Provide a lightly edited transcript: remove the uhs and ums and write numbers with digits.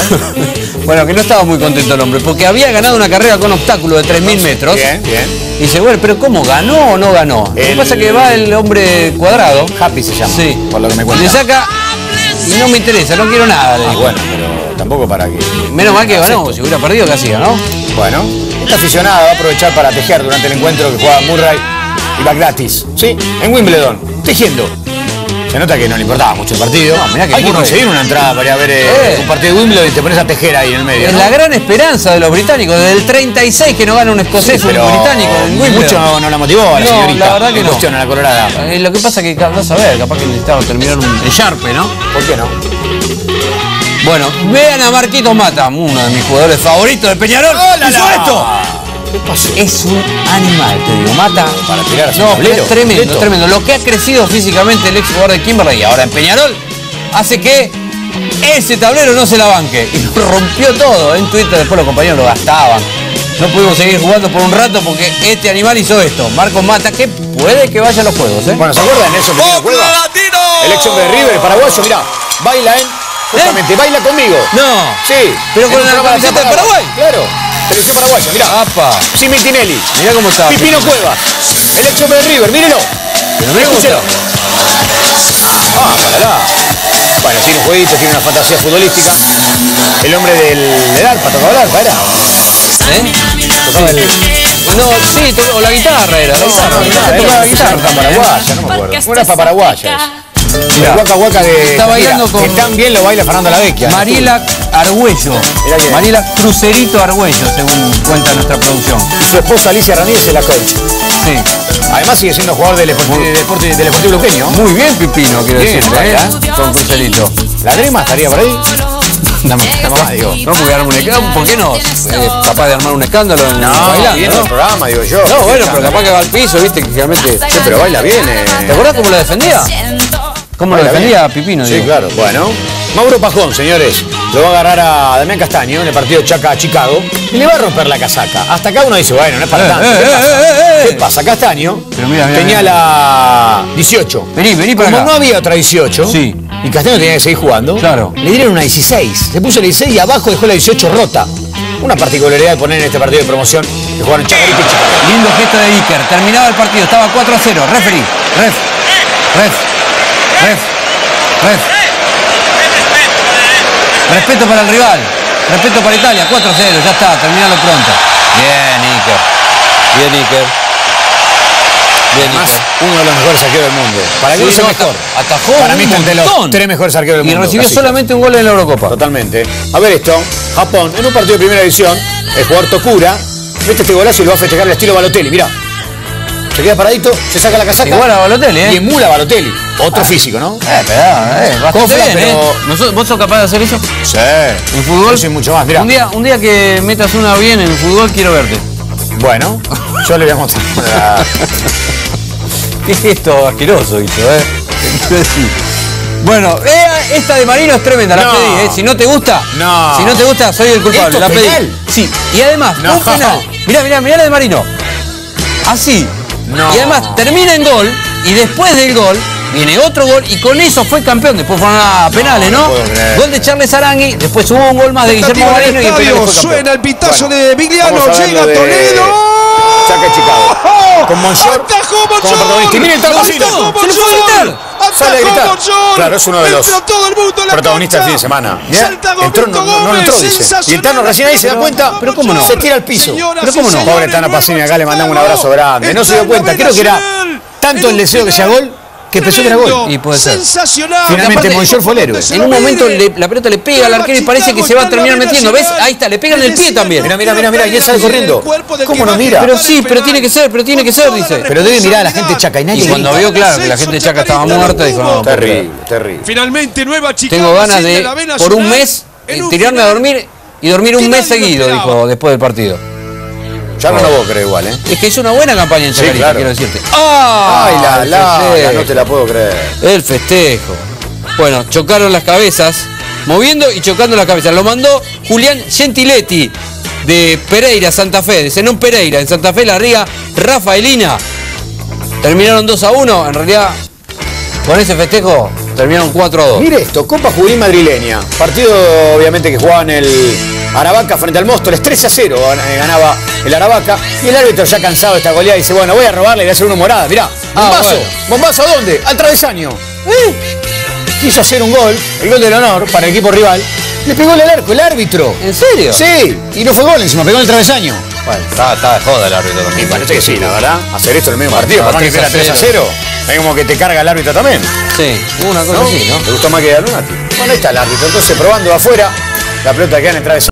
Bueno, que no estaba muy contento el hombre, porque había ganado una carrera con obstáculo de 3.000 metros. Bien. Y dice, bueno, pero ¿cómo? ¿Ganó o no ganó? Lo que pasa es que va el hombre cuadrado. Happy se llama, sí, por lo que me cuenta. Le saca y no me interesa, no quiero nada. Le dijo. Bueno, pero tampoco para que... Menos mal que ganó, si hubiera perdido, ¿qué hacía, no? Bueno, esta aficionada va a aprovechar para tejer durante el encuentro que juega Murray y Baghdatis, ¿sí? En Wimbledon, tejiendo. Se nota que no le importaba mucho el partido. No, mirá que hay que conseguir una entrada para ir a ver un partido de Wimbledon y te pones a tejer ahí en el medio. Es, ¿no?, la gran esperanza de los británicos. Desde el 36 que no gana un escocés, pero un británico en Wimbledon. Mucho no la motivó a la señorita. La verdad que no. Cuestión a la colorada. Lo que pasa es que, vas a ver, capaz que necesitaba terminar un Sharpe, ¿no? ¿Por qué no? Bueno, vean a Marquitos Mata, uno de mis jugadores favoritos de Peñarol. ¡Hizo esto! ¿Qué pasó? Es un animal, te digo, Mata. Para tirar a su No, tablero. es tremendo, tremendo. Lo que ha crecido físicamente el ex jugador de Kimberley y ahora en Peñarol hace que ese tablero no se la banque. Y lo rompió todo. En Twitter después los compañeros lo gastaban. No pudimos seguir jugando por un rato porque este animal hizo esto. Marcos Mata, que puede que vaya a los juegos, ¿eh? Bueno, ¿se acuerdan de eso? El ex hombre de River, el paraguayo, mirá, baila justamente, baila conmigo. No. Sí. Pero con la camiseta de Paraguay. Claro. Selección paraguaya, mirá. ¡Apa! Simi Tinelli. Mirá cómo está. Pipino Cuevas. El ex hombre de River, mírelo. Pero mirá cómo está. Pará. Bueno, tiene un jueguito, tiene una fantasía futbolística. El hombre del arpa, tocaba el arpa, ¿era? Tocaba el... No, sí, o la guitarra era. Tocaba la guitarra. Paraguaya, no me acuerdo. Una arpa paraguaya. El Waka Waka de... Está bailando con... Que tan bien lo baila Fernando Lavecchia. Mariela Argüello. Mariela Crucerito Argüello, según cuenta nuestra producción. Y su esposa Alicia Ramírez es la coach. Sí. Además sigue siendo jugador del Deportivo Luqueño. Muy bien, Pipino, quiero decir, con Crucerito. ¿La Drema estaría por ahí? La mamá, digo. No, porque armar un escándalo. ¿Por qué no? Capaz de armar un escándalo en bailando, viendo el programa, digo yo. No, bueno, pero capaz que va al piso, viste, que generalmente... Sí, pero baila bien. ¿Te acordás cómo lo defendía? ¿Cómo lo defendía Pipino? Sí, claro. Bueno, Mauro Pajón, señores, lo va a agarrar a Damián Castaño en el partido Chaca-Chicago y le va a romper la casaca. Hasta acá uno dice, bueno, no es para tanto. ¿Qué pasa? Castaño tenía la 18. Vení para acá. Como no había otra 18, sí, y Castaño tenía que seguir jugando, claro, le dieron una 16. Se puso la 16 y abajo dejó la 18 rota. Una particularidad de poner en este partido de promoción que jugaron Chacarita y Chicago. Lindo gesto de Iker. Terminaba el partido, estaba 4-0. Referee. Respeto para el rival. Respeto para Italia. 4-0. Ya está. Terminalo pronto. Bien, Iker. Además, uno de los mejores arqueros del mundo. Para mí es el mejor. Atajó para mí está entre los 3 mejores arqueros del mundo. Y recibió solamente un gol en la Eurocopa. Totalmente. A ver esto. Japón, en un partido de primera división, el jugador Tokura mete este golazo y lo va a festejar al estilo Balotelli. Mirá. Se queda paradito, se saca la casaca. Igual a Balotelli, y emula a Balotelli. Otro físico, ¿no? Bastante bien, ¿Vos sos capaz de hacer eso? Sí. En fútbol. Yo soy mucho más, mirá. Un día que metas una bien en el fútbol, quiero verte. Bueno, yo le voy a mostrar. Qué gesto asqueroso hizo, Bueno, esta de Marino es tremenda, la pedí, Si no te gusta, soy el culpable, la pedí. Sí, y además, un penal. Mirá la de Marino. Así. Y además termina en gol, y después del gol viene otro gol, y con eso fue campeón. Después fueron a penales, ¿no? Gol de Charles Arangui, después hubo un gol más de Guillermo Marino y el penal fue campeón. Suena el pitazo de Vigliano, llega Toledo. Chaca de Chicago. Con Monchor como protagonista. Y miren el Tarcino. ¡Se le fue a gritar! Sale a gritar. Claro, es uno de los protagonistas del fin de semana. Entró, no entró, dice. Y el Tano recién ahí se da cuenta. Pero cómo no. Se tira al piso. Pero cómo no. Pobre Tano Pacini, acá le mandamos un abrazo grande. No se dio cuenta. Creo que era tanto el deseo que sea gol que pensó que era gol. Y puede ser. Sensacional. Finalmente Monchor fue el héroe. En un momento la pelota le pega al arquero y parece que se va a terminar metiendo. ¿Ves? Ahí está, le pega en el pie también. Mirá, y él sale corriendo. ¿Cómo no mira? Pero sí, pero tiene que ser, dice. Pero debe mirar a la gente Chaca y nadie. Y cuando vio claro que la gente de Chaca estaba muerta, dijo, no, terrible. Finalmente nueva Chicago. Tengo ganas de, por un mes, tirarme a dormir y dormir un mes seguido, dijo después del partido. Ya no lo puedo creer igual, Es que hizo una buena campaña en Chacarita, quiero decirte. No te la puedo creer. El festejo. Bueno, chocaron las cabezas, moviendo y chocando las cabezas. Lo mandó Julián Gentiletti de Pereira, Santa Fe, de Zenón Pereira, en Santa Fe, la Ría Rafaelina. Terminaron 2-1, en realidad, con ese festejo terminaron 4-2. Mire esto, Copa Juvenil Madrileña. Partido, obviamente, que jugaban el Aravaca frente al Móstoles. 3-0 ganaba el Aravaca. Y el árbitro, ya cansado de esta goleada, dice, bueno, voy a robarle y voy a hacer una morada. Mirá, bombazo. Bueno. ¿Bombazo a dónde? Al travesaño. Quiso hacer un gol, el gol del honor para el equipo rival. Le pegó el arco el árbitro. ¿En serio? Sí, y no fue gol encima, pegó en el travesaño. Bueno, está de joda el árbitro también. Y parece que sí, la verdad. Hacer esto en el medio partido, por más que sea 3-0. Es como que te carga el árbitro también. Sí, una cosa así, ¿no? ¿Te gustó más que Lunati? Bueno, ahí está el árbitro. Entonces, probando afuera, la pelota queda en el travesaño.